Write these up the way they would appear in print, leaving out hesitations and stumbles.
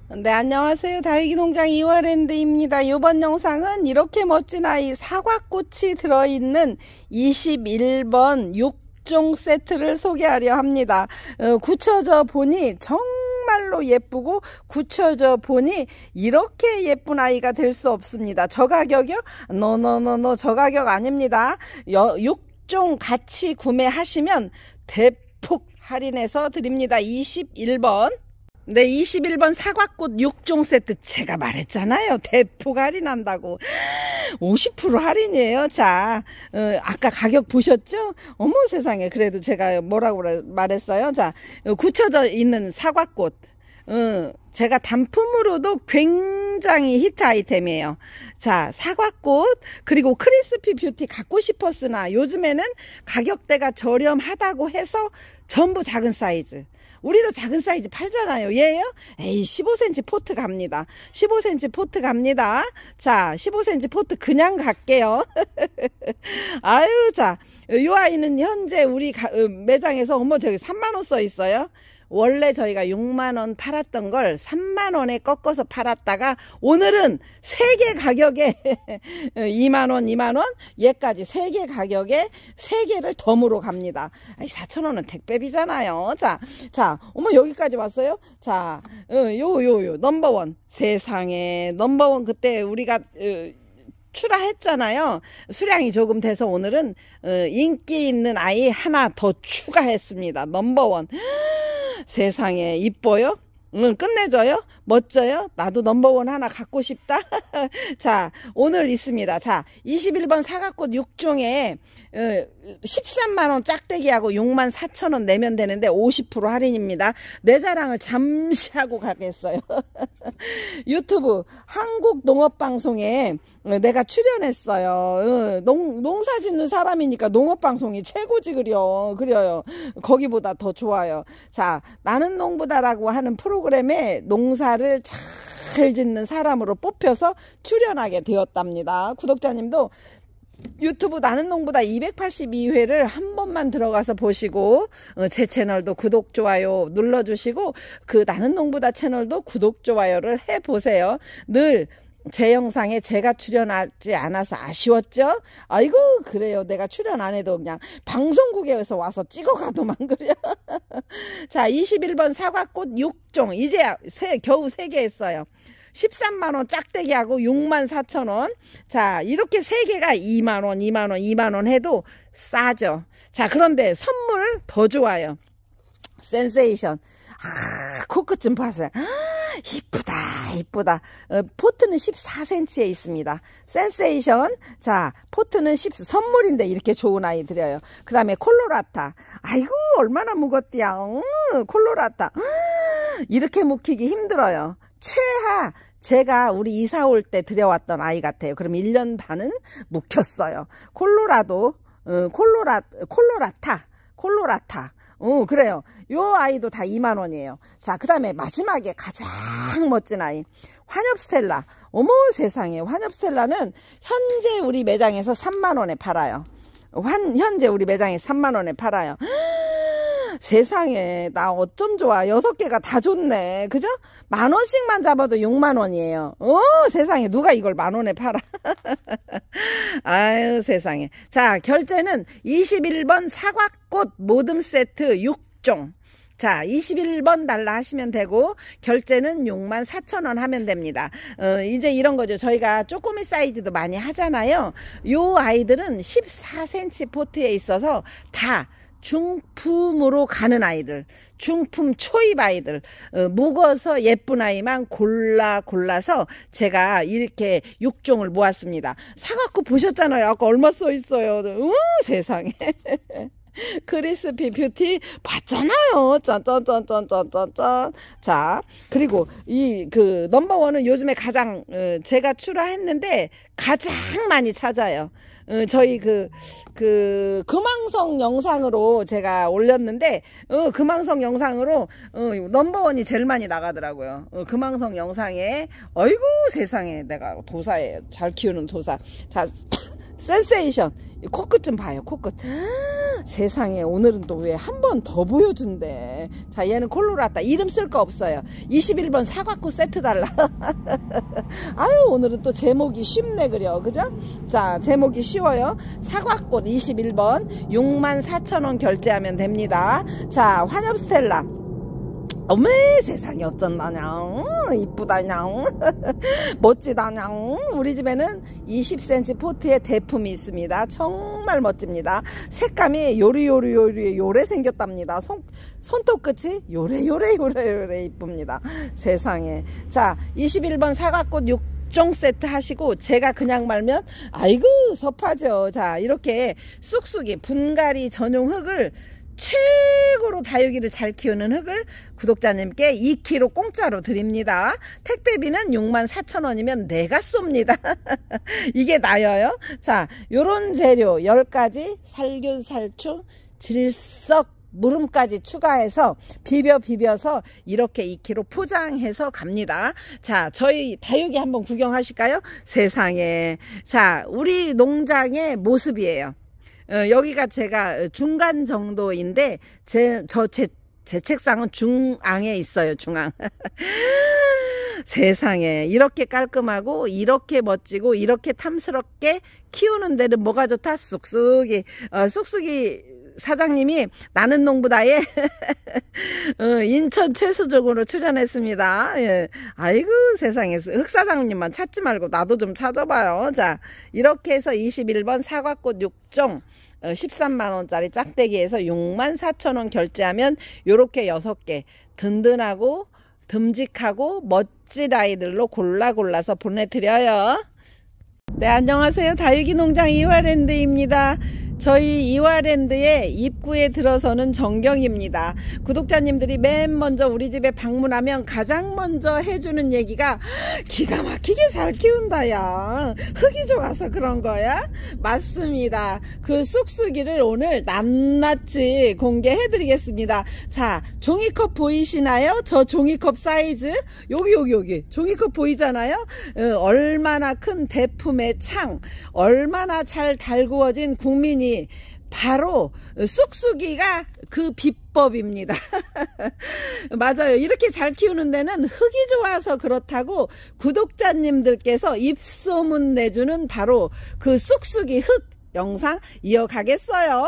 네, 안녕하세요. 다육이농장 이화랜드입니다. 이번 영상은 이렇게 멋진 아이 사과꽃이 들어있는 21번 6종 세트를 소개하려 합니다. 굳혀져 보니 정말로 예쁘고 굳혀져 보니 이렇게 예쁜 아이가 될 수 없습니다. 저 가격이요? 노노노노, 저 가격 아닙니다. 6종 같이 구매하시면 대폭 할인해서 드립니다. 21번. 네, 21번 사과꽃 6종 세트 제가 말했잖아요. 대폭 할인한다고. 50% 할인이에요. 자, 아까 가격 보셨죠? 어머 세상에, 그래도 제가 뭐라고 말했어요? 자, 굳혀져 있는 사과꽃. 제가 단품으로도 굉장히 히트 아이템이에요. 자, 사과꽃, 그리고 크리스피 뷰티 갖고 싶었으나 요즘에는 가격대가 저렴하다고 해서 전부 작은 사이즈. 우리도 작은 사이즈 팔잖아요. 얘요? 에이, 15cm 포트 갑니다. 15cm 포트 갑니다. 자, 15cm 포트 그냥 갈게요. 아유, 자, 이 아이는 현재 우리 매장에서, 어머, 저기 3만원 써 있어요. 원래 저희가 6만원 팔았던 걸 3만원에 꺾어서 팔았다가 오늘은 3개 가격에 2만원 2만원 얘까지 3개 가격에 3개를 덤으로 갑니다. 4,000원은 택배비잖아요. 자, 어머 여기까지 왔어요. 자, 요 넘버원. 세상에 넘버원. 그때 우리가 출하했잖아요. 수량이 조금 돼서 오늘은 인기 있는 아이 하나 더 추가했습니다. 넘버원. 세상에 이뻐요? 끝내줘요? 멋져요? 나도 넘버원 하나 갖고 싶다. 자, 오늘 있습니다. 자, 21번 사과꽃 6종에 13만원 짝대기하고 64,000원 내면 되는데 50% 할인입니다. 내 자랑을 잠시 하고 가겠어요. 유튜브 한국농업방송에 내가 출연했어요. 농사 짓는 사람이니까 농업방송이 최고지 그려요. 거기보다 더 좋아요. 자, 나는 농부다라고 하는 프로그램에 농사를 잘 짓는 사람으로 뽑혀서 출연하게 되었답니다. 구독자님도 유튜브 나는 농부다 282회를 한 번만 들어가서 보시고 제 채널도 구독 좋아요 눌러주시고 그 나는 농부다 채널도 구독 좋아요를 해보세요. 늘 제 영상에 제가 출연하지 않아서 아쉬웠죠? 아이고 그래요. 내가 출연 안 해도 그냥 방송국에서 와서 찍어가도만 그래요. 자, 21번 사과꽃 6종 이제 겨우 3개 했어요. 13만원 짝대기하고 64,000원. 자, 이렇게 3개가 2만원 2만원 2만원 해도 싸죠. 자, 그런데 선물 더 좋아요. 센세이션. 코끝 좀 봐세요. 이쁘다. 포트는 14cm에 있습니다. 센세이션. 자, 포트는 선물인데 이렇게 좋은 아이 드려요. 그 다음에 콜로라타. 아이고, 얼마나 무겁디야. 콜로라타. 이렇게 묵히기 힘들어요. 최하. 제가 우리 이사 올 때 들여왔던 아이 같아요. 그럼 1년 반은 묵혔어요. 콜로라타. 그래요. 요 아이도 다 2만원이에요. 자, 그 다음에 마지막에 가장 멋진 아이. 환엽스텔라. 어머 세상에. 환엽스텔라는 현재 우리 매장에서 3만원에 팔아요. 현재 우리 매장에 3만원에 팔아요. 세상에, 나 어쩜 좋아. 6개가 다 좋네. 그죠? 10,000원씩만 잡아도 6만원이에요. 세상에, 누가 이걸 10,000원에 팔아. 아유, 세상에. 자, 결제는 21번 사과꽃 모듬 세트 6종. 자, 21번 달라 하시면 되고 결제는 64,000원 하면 됩니다. 이제 이런 거죠. 저희가 쪼꼬미 사이즈도 많이 하잖아요. 요 아이들은 14cm 포트에 있어서 다 중품으로 가는 아이들, 중품 초입 아이들, 묵어서 예쁜 아이만 골라서 제가 이렇게 6종을 모았습니다. 사과꽃 보셨잖아요. 아까 얼마 써 있어요. 세상에. 크리스피 뷰티 봤잖아요. 짠짠짠짠짠짠. 자, 그리고 넘버원은 요즘에 가장 제가 출하했는데 가장 많이 찾아요. 저희 금왕성 영상으로 제가 올렸는데 금왕성 영상으로 넘버원이 제일 많이 나가더라고요. 금왕성 영상에. 어이구 세상에, 내가 도사예요. 잘 키우는 도사. 자, 센세이션. 코끝 좀 봐요. 코끝. 세상에 오늘은 또 왜 한 번 더 보여준대. 자, 얘는 콜로라따. 이름 쓸 거 없어요. 21번 사과꽃 세트 달라. 아유, 오늘은 또 제목이 쉽네 그려. 그죠? 자, 제목이 쉬워요. 사과꽃 21번 64,000원 결제하면 됩니다. 자, 환엽 스텔라. 어메 세상에 어쩐다냥. 이쁘다냥. 멋지다냥. 우리 집에는 20cm 포트에 대품이 있습니다. 정말 멋집니다. 색감이 요래 생겼답니다. 손톱 끝이 요래 이쁩니다. 세상에. 자, 21번 사과꽃 6종 세트 하시고, 제가 그냥 말면 아이고 섭하죠. 자, 이렇게 쑥쑥이 분갈이 전용 흙을, 최고로 다육이를 잘 키우는 흙을 구독자님께 2kg 공짜로 드립니다. 택배비는 64,000원이면 내가 쏩니다. 이게 나여요. 자, 요런 재료 10가지 살균 살충 질석 무름까지 추가해서 비벼서 이렇게 2kg 포장해서 갑니다. 자, 저희 다육이 한번 구경하실까요? 세상에. 자, 우리 농장의 모습이에요. 여기가 제가 중간 정도인데 제 책상은 중앙에 있어요. 중앙. 세상에 이렇게 깔끔하고 이렇게 멋지고 이렇게 탐스럽게 키우는 데는 뭐가 좋다? 쑥쑥이 사장님이 나는 농부다에 인천 최수종으로 출연했습니다. 예. 아이고 세상에 흑사장님만 찾지 말고 나도 좀 찾아봐요. 자, 이렇게 해서 21번 사과꽃 6종 13만원짜리 짝대기에서 64,000원 결제하면 요렇게 6개 든든하고 듬직하고 멋진 아이들로 골라서 보내드려요. 네, 안녕하세요. 다육이 농장 이화랜드입니다. 저희 이화랜드의 입구에 들어서는 정경입니다. 구독자님들이 맨 먼저 우리 집에 방문하면 가장 먼저 해주는 얘기가 기가 막히게 잘 키운다 야, 흙이 좋아서 그런 거야? 맞습니다. 그 쑥쑥이를 오늘 낱낱이 공개해 드리겠습니다. 자, 종이컵 보이시나요? 저 종이컵 사이즈 여기 종이컵 보이잖아요. 얼마나 큰 대품의 창, 얼마나 잘 달구어진 국민이 바로 쑥쑥이가 그 비법입니다. 맞아요. 이렇게 잘 키우는 데는 흙이 좋아서 그렇다고 구독자님들께서 입소문 내주는 바로 그 쑥쑥이 흙 영상 이어가겠어요.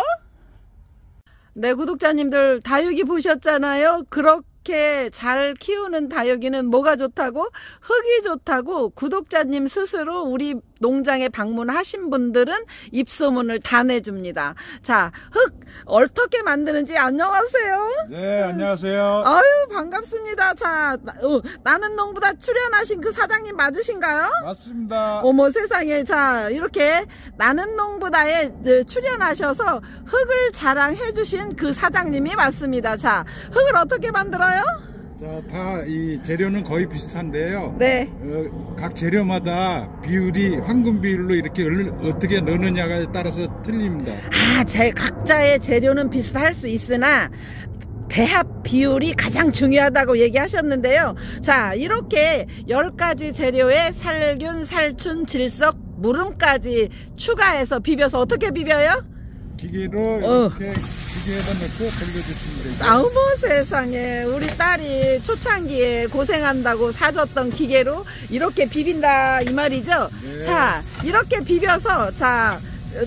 네, 구독자님들 다육이 보셨잖아요. 그렇게 잘 키우는 다육이는 뭐가 좋다고? 흙이 좋다고 구독자님 스스로 우리 농장에 방문하신 분들은 입소문을 다 내줍니다. 자, 흙 어떻게 만드는지 안녕하세요. 네, 안녕하세요. 아유, 반갑습니다. 자, 나는 농부다 출연하신 그 사장님 맞으신가요? 맞습니다. 어머 세상에. 자, 이렇게 나는 농부다에 출연하셔서 흙을 자랑해 주신 그 사장님이 맞습니다. 자, 흙을 어떻게 만들어요? 자, 다 이 재료는 거의 비슷한데요. 네. 각 재료마다 비율이 황금 비율로 이렇게 어떻게 넣느냐에 따라서 틀립니다. 아, 각자의 재료는 비슷할 수 있으나 배합 비율이 가장 중요하다고 얘기하셨는데요. 자, 이렇게 10가지 재료에 살균, 살춘, 질석, 무름까지 추가해서 비벼서 어떻게 비벼요? 기계로 이렇게 기계에다 넣고 돌려주시면 되죠. 아우, 세상에. 우리 딸이 초창기에 고생한다고 사줬던 기계로 이렇게 비빈다 이 말이죠. 네. 자, 이렇게 비벼서 자,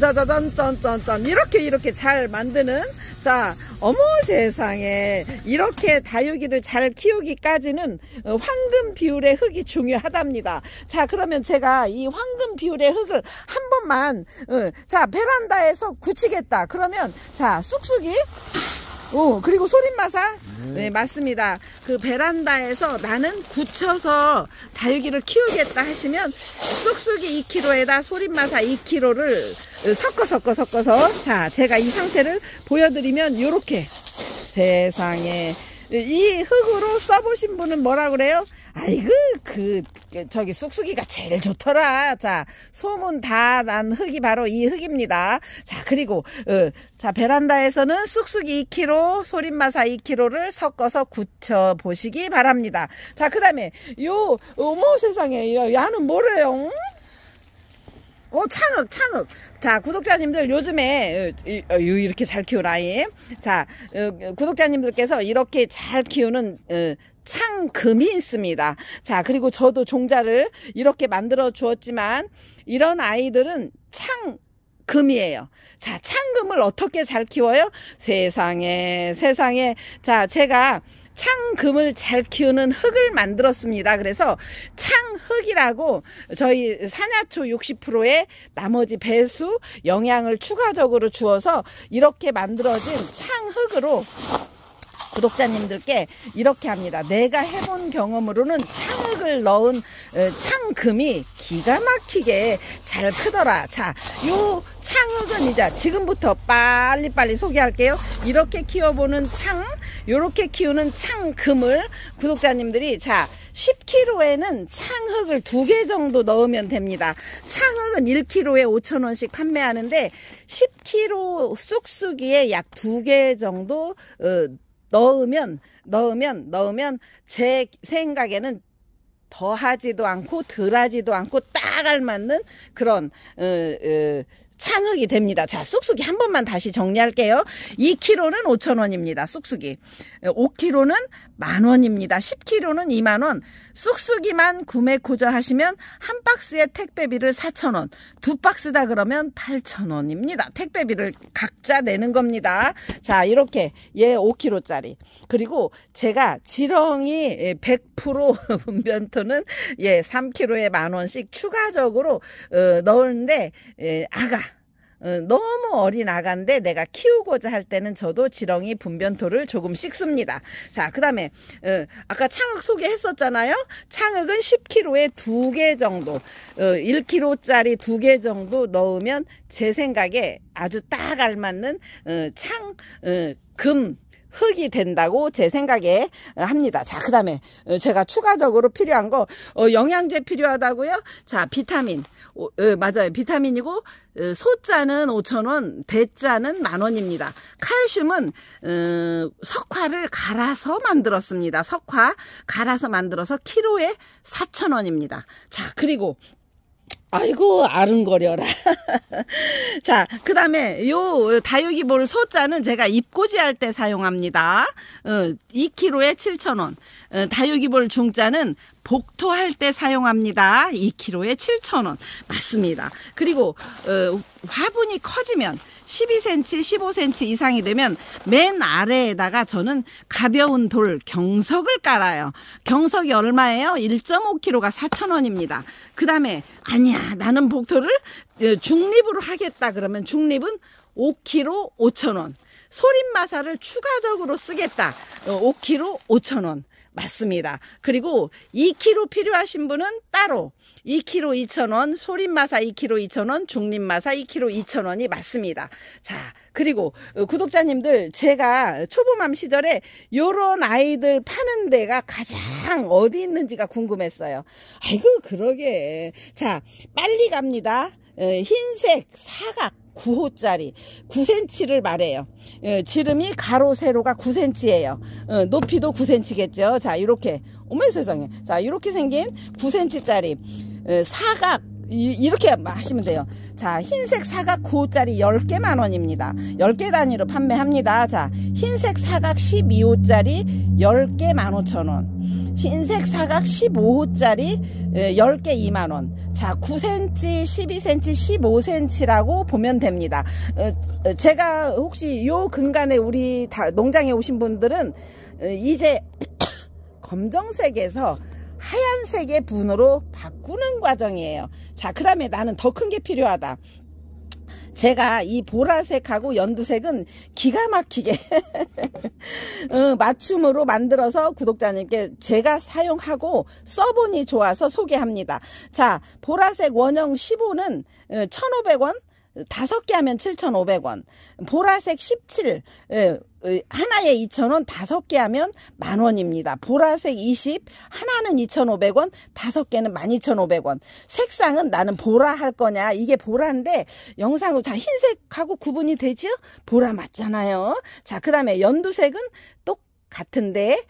짜자잔 이렇게 잘 만드는, 자, 어머 세상에. 이렇게 다육이를 잘 키우기까지는 황금 비율의 흙이 중요하답니다. 자, 그러면 제가 이 황금 비율의 흙을 한 번만 자, 베란다에서 굳히겠다. 그러면 자, 쑥쑥이 그리고 소림마사. 네, 맞습니다. 그 베란다에서 나는 굳혀서 다육이를 키우겠다 하시면 쑥쑥이 2kg에다 소림마사 2kg를 섞어서 자, 제가 이 상태를 보여드리면 요렇게 세상에 이 흙으로 써보신 분은 뭐라 그래요? 아이고, 저기 쑥쑥이가 제일 좋더라. 자, 소문 다 난 흙이 바로 이 흙입니다. 자, 그리고 자, 베란다에서는 쑥쑥이 2kg, 소림마사 2kg를 섞어서 굳혀 보시기 바랍니다. 자, 그 다음에 어머 세상에, 야는 뭐래요? 창흑. 자, 구독자님들 요즘에 이렇게 잘 키운 아이. 자, 구독자님들께서 이렇게 잘 키우는 창금이 있습니다. 자, 그리고 저도 종자를 이렇게 만들어 주었지만 이런 아이들은 창금이에요. 자, 창금을 어떻게 잘 키워요? 세상에. 자, 제가 창금을 잘 키우는 흙을 만들었습니다. 그래서 창흙이라고 저희 산야초 60%의 나머지 배수 영양을 추가적으로 주어서 이렇게 만들어진 창흙으로 구독자님들께 이렇게 합니다. 내가 해본 경험으로는 창흙을 넣은 창금이 기가 막히게 잘 크더라. 자, 요 창흙은 이제 지금부터 빨리빨리 소개할게요. 이렇게 키워보는 요렇게 키우는 창금을 구독자님들이, 자, 10kg에는 창흙을 2개 정도 넣으면 됩니다. 창흙은 1kg에 5,000원씩 판매하는데 10kg 쑥쑥이에 약 2개 정도 넣으면 제 생각에는 더하지도 않고 덜하지도 않고 딱 알맞는 그런 창흙이 됩니다. 자, 쑥쑥이 한 번만 다시 정리할게요. 2kg는 5,000원입니다. 쑥쑥이. 5kg는 10,000원입니다. 10kg는 20,000원. 쑥쑥이만 구매 고정하시면 한 박스에 택배비를 4,000원. 2박스다 그러면 8,000원입니다. 택배비를 각자 내는 겁니다. 자, 이렇게 얘 5kg짜리. 그리고 제가 지렁이 100% 분변토는 3kg에 10,000원씩 추가적으로 넣었는데 너무 어린 아가인데 내가 키우고자 할 때는 저도 지렁이 분변토를 조금씩 씁니다. 자, 그 다음에 아까 창흙 소개했었잖아요. 창흙은 10kg에 2개 정도 1kg짜리 2개 정도 넣으면 제 생각에 아주 딱 알맞는 금 흙이 된다고 제 생각에 합니다. 자, 그 다음에 제가 추가적으로 필요한 거 영양제 필요하다고요? 자, 비타민 맞아요. 비타민이고 소자는 5,000원, 대자는 10,000원입니다. 칼슘은 석화를 갈아서 만들었습니다. 석화 갈아서 만들어서 키로에 4,000원입니다. 자, 그리고 아이고 아른거려라. 자, 그 다음에 요 다육이볼 소자는 제가 잎꽂이 할 때 사용합니다. 2kg에 7,000원. 다육이볼 중자는 복토할 때 사용합니다. 2kg에 7,000원. 맞습니다. 그리고 화분이 커지면 12cm, 15cm 이상이 되면 맨 아래에다가 저는 가벼운 돌, 경석을 깔아요. 경석이 얼마예요? 1.5kg가 4,000원입니다. 그 다음에 아니야, 나는 복토를 중립으로 하겠다 그러면 중립은 5kg 5,000원. 소림마사를 추가적으로 쓰겠다. 5kg 5,000원. 맞습니다. 그리고 2kg 필요하신 분은 따로 2kg 2,000원, 소림마사 2kg 2,000원, 중립마사 2kg 2,000원이 맞습니다. 자, 그리고 구독자님들, 제가 초보맘 시절에 요런 아이들 파는 데가 가장 어디 있는지가 궁금했어요. 아이고 그러게. 자, 빨리 갑니다. 흰색 사각 9호짜리 9cm를 말해요. 지름이 가로 세로가 9cm예요. 높이도 9cm겠죠. 자, 이렇게 어머 세상에. 자, 이렇게 생긴 9cm짜리 사각 이렇게 하시면 돼요. 자, 흰색 사각 9호짜리 10개 10,000원입니다. 10개 단위로 판매합니다. 자, 흰색 사각 12호짜리 10개 15,000원. 흰색 사각 15호짜리 10개 20,000원. 자, 9cm, 12cm, 15cm라고 보면 됩니다. 제가 혹시 요 근간에 우리 농장에 오신 분들은 이제 검정색에서 하얀색의 분으로 바꾸는 과정이에요. 자, 그 다음에 나는 더 큰 게 필요하다. 제가 이 보라색하고 연두색은 기가 막히게 맞춤으로 만들어서 구독자님께 제가 사용하고 써보니 좋아서 소개합니다. 자, 보라색 원형 15는 1,500원, 5개 하면 7,500원. 보라색 17 하나에 2,000원, 5개 하면 10,000원입니다. 보라색 20 하나는 2,500원, 5개는 12,500원. 색상은 나는 보라 할 거냐, 이게 보라인데 영상으로 다 흰색하고 구분이 되죠? 보라 맞잖아요. 자, 그 다음에 연두색은 같은데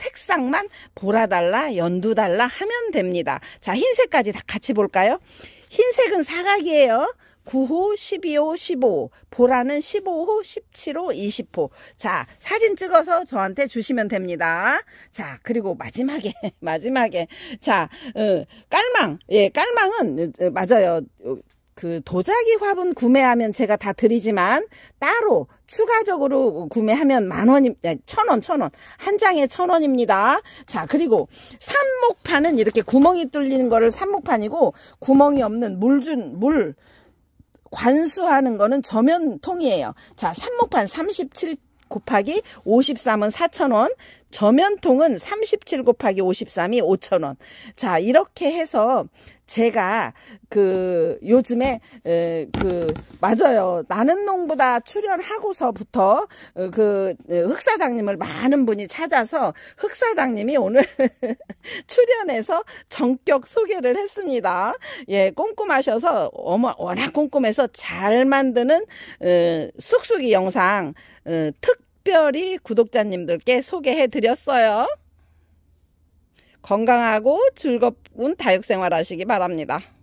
색상만 보라 달라 연두 달라 하면 됩니다. 자, 흰색까지 다 같이 볼까요? 흰색은 사각이에요. 9호, 12호, 15호, 보라는 15호, 17호, 20호. 자, 사진 찍어서 저한테 주시면 됩니다. 자, 그리고 마지막에. 자, 깔망. 예, 깔망은, 맞아요. 그 도자기 화분 구매하면 제가 다 드리지만 따로 추가적으로 구매하면 10,000원, 1,000원. 한 장에 1,000원입니다. 자, 그리고 삽목판은 이렇게 구멍이 뚫리는 거를 삽목판이고, 구멍이 없는 물 관수하는 거는 저면통이에요. 자, 삽목판 37 곱하기 53은 4,000원, 저면통은 37 곱하기 53이 5,000원. 자, 이렇게 해서 제가 요즘에 맞아요. 나는 농부다 출연하고서부터 흑사장님을 많은 분이 찾아서 흑사장님이 오늘 출연해서 전격 소개를 했습니다. 예, 꼼꼼하셔서 워낙 꼼꼼해서 잘 만드는 쑥쑥이 영상 특별히 구독자님들께 소개해 드렸어요. 건강하고 즐거운 다육생활 하시기 바랍니다.